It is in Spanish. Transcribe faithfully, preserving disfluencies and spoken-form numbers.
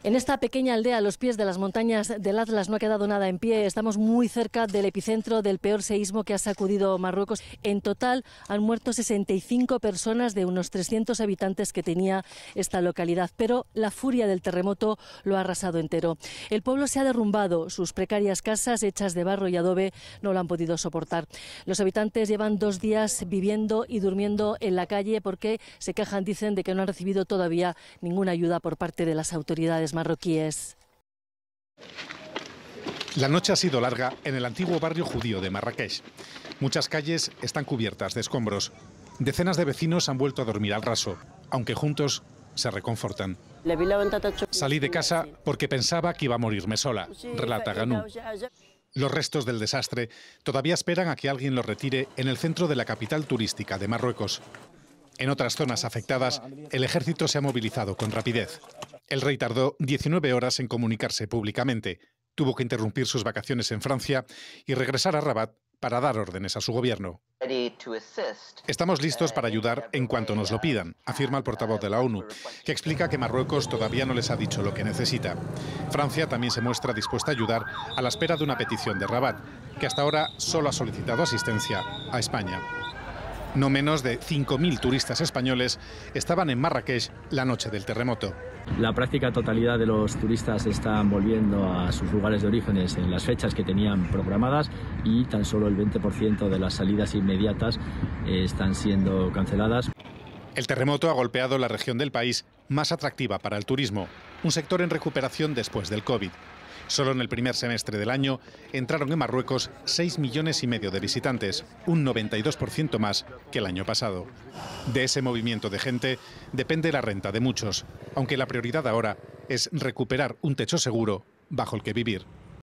En esta pequeña aldea a los pies de las montañas del Atlas no ha quedado nada en pie. Estamos muy cerca del epicentro del peor seísmo que ha sacudido Marruecos. En total han muerto sesenta y cinco personas de unos trescientos habitantes que tenía esta localidad. Pero la furia del terremoto lo ha arrasado entero. El pueblo se ha derrumbado. Sus precarias casas hechas de barro y adobe no lo han podido soportar. Los habitantes llevan dos días viviendo y durmiendo en la calle porque se quejan, dicen, de que no han recibido todavía ninguna ayuda por parte de las autoridades marroquíes. La noche ha sido larga en el antiguo barrio judío de Marrakech. Muchas calles están cubiertas de escombros. Decenas de vecinos han vuelto a dormir al raso, aunque juntos se reconfortan. Salí de casa porque pensaba que iba a morirme sola, relata Ghanou. Los restos del desastre todavía esperan a que alguien los retire en el centro de la capital turística de Marruecos. En otras zonas afectadas, el ejército se ha movilizado con rapidez. El rey tardó diecinueve horas en comunicarse públicamente. Tuvo que interrumpir sus vacaciones en Francia y regresar a Rabat para dar órdenes a su gobierno. Estamos listos para ayudar en cuanto nos lo pidan, afirma el portavoz de la ONU, que explica que Marruecos todavía no les ha dicho lo que necesita. Francia también se muestra dispuesta a ayudar a la espera de una petición de Rabat, que hasta ahora solo ha solicitado asistencia a España. No menos de cinco mil turistas españoles estaban en Marrakech la noche del terremoto. La práctica totalidad de los turistas están volviendo a sus lugares de orígenes en las fechas que tenían programadas y tan solo el veinte por ciento de las salidas inmediatas están siendo canceladas. El terremoto ha golpeado la región del país más atractiva para el turismo, un sector en recuperación después del COVID. Solo en el primer semestre del año entraron en Marruecos seis millones y medio de visitantes, un noventa y dos por ciento más que el año pasado. De ese movimiento de gente depende la renta de muchos, aunque la prioridad ahora es recuperar un techo seguro bajo el que vivir.